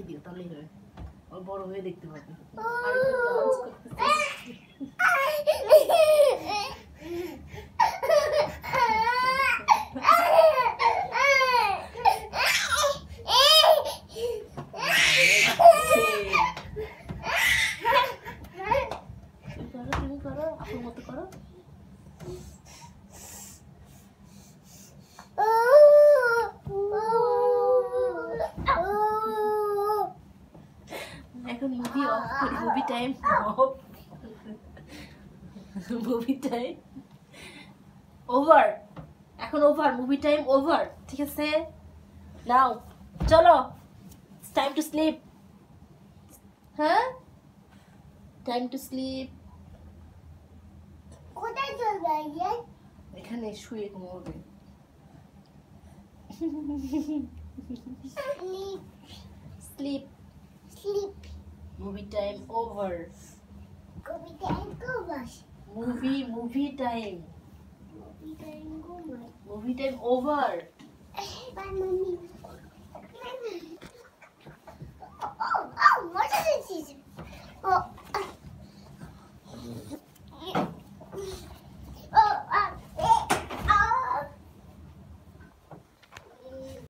রেখে দিও, তাহলেই হবে। ও বড় হয়ে দেখতে পাবে। তুমি করো, আপুর মতো করো। এখন মুভি অফ করি, movie time off, movie time over, এখন ওভার, মুভি টাইম ওভার, ঠিক আছে? নাও চলো, টাইম টু স্লিপ। হ্যাঁ, টাইম টু স্লিপ। কোথায় চলবে? এখানে শুয়ে ঘুমাবে। Sleep sleep, sleep movie time over. Kabita একবার মুভি টাইম, কবিতা একবার মুভি টাইম ওভার। বানানি ও মজা দিছিস ও